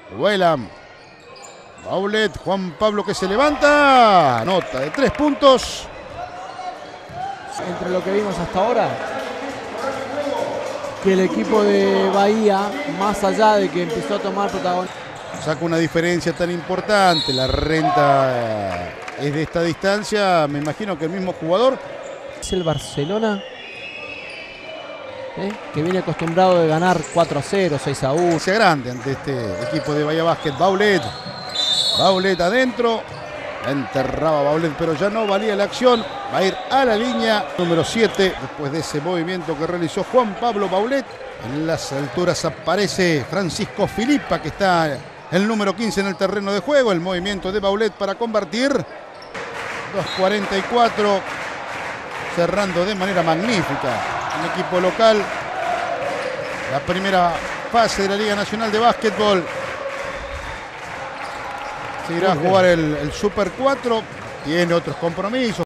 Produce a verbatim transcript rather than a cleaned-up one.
Vuelan. Baulet, Juan Pablo que se levanta. Nota de tres puntos. Entre lo que vimos hasta ahora, que el equipo de Bahía, más allá de que empezó a tomar protagonismo, Saca una diferencia tan importante. La renta eh, es de esta distancia. Me imagino que el mismo jugador. es el Barcelona, ¿eh? que viene acostumbrado de ganar cuatro a cero, seis a uno. Se grande ante este equipo de Bahía Basket. Baulet. Baulet adentro. La enterraba Baulet, pero ya no valía la acción. Va a ir a la línea número siete. Después de ese movimiento que realizó Juan Pablo Baulet. En las alturas aparece Francisco Filipa, que está el número quince en el terreno de juego. El movimiento de Baulet para convertir. dos cuarenta y cuatro. Cerrando de manera magnífica el equipo local. La primera fase de la Liga Nacional de Básquetbol. Se irá a jugar el, el Super cuatro. Tiene otros compromisos.